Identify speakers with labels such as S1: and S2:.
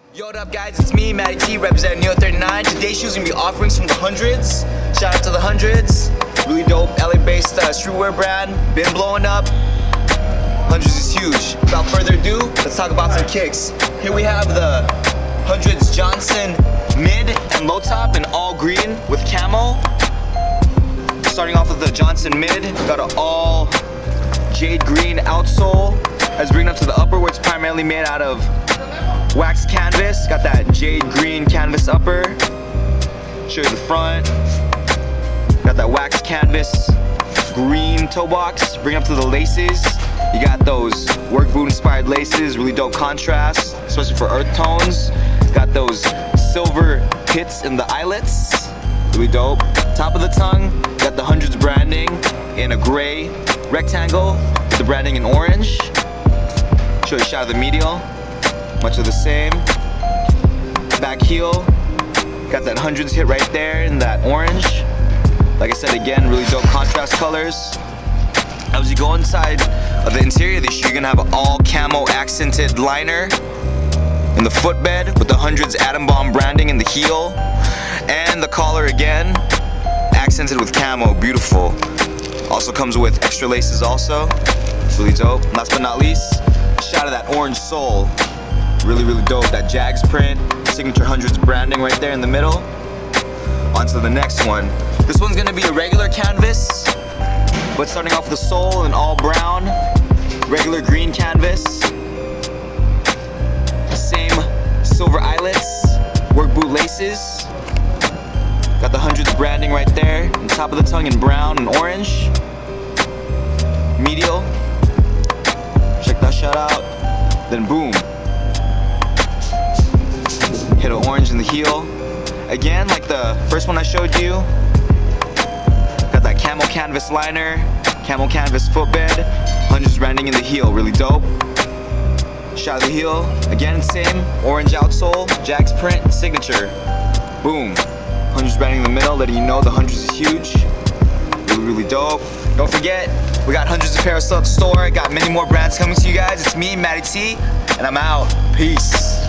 S1: Yo, what up guys, it's me, Matty T, representing Neo 39. Today's shoes gonna be offerings from the Hundreds. Shout out to the Hundreds. Really dope, LA-based streetwear brand. Been blowing up. Hundreds is huge. Without further ado, let's talk about some kicks. Here we have the Hundreds Johnson mid and low top in all green with camo. Starting off with the Johnson mid, got an all jade green outsole. As bringing up to the upper, where it's primarily made out of wax canvas. Got that jade green canvas upper. Show you the front. Got that wax canvas green toe box. Bring up to the laces. You got those work boot inspired laces, really dope contrast, especially for earth tones. Got those silver hits in the eyelets, really dope. Top of the tongue, got the Hundreds branding in a gray rectangle with the branding in orange. Show you a shot of the medial, much of the same. Back heel, got that Hundreds hit right there in that orange. Like I said again, really dope contrast colors. As you go inside of the interior of the shoe, you're gonna have an all camo accented liner in the footbed with the Hundreds Atom Bomb branding in the heel. And the collar again, accented with camo, beautiful. Also comes with extra laces also, really dope. Last but not least, a shot of that orange sole. Really, really dope. That Jags print, signature Hundreds branding right there in the middle. On to the next one. This one's gonna be a regular canvas, but starting off with the sole in all brown, regular green canvas. Same silver eyelets, work boot laces. Got the Hundreds branding right there, on top of the tongue in brown and orange. Medial. Check that shot out. Then boom. Hit an orange in the heel. Again, like the first one I showed you. Got that camo canvas liner, camo canvas footbed, Hundreds branding in the heel, really dope. Shot of the heel, again same, orange outsole, Jags print, signature. Boom. Hundreds branding in the middle, letting you know the Hundreds is huge. Really, really dope. Don't forget, we got Hundreds Apparel still at the store. Got many more brands coming to you guys. It's me, Matty T, and I'm out. Peace.